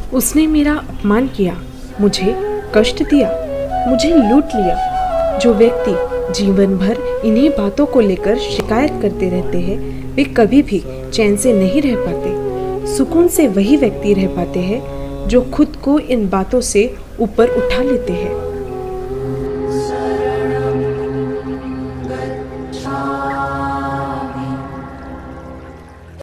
उसने मेरा अपमान किया, मुझे कष्ट दिया, मुझे लूट लिया। जो व्यक्ति जीवन भर इन्हीं बातों को लेकर शिकायत करते रहते हैं, वे कभी भी चैन से नहीं रह पाते। सुकून से वही व्यक्ति रह पाते हैं जो खुद को इन बातों से ऊपर उठा लेते हैं।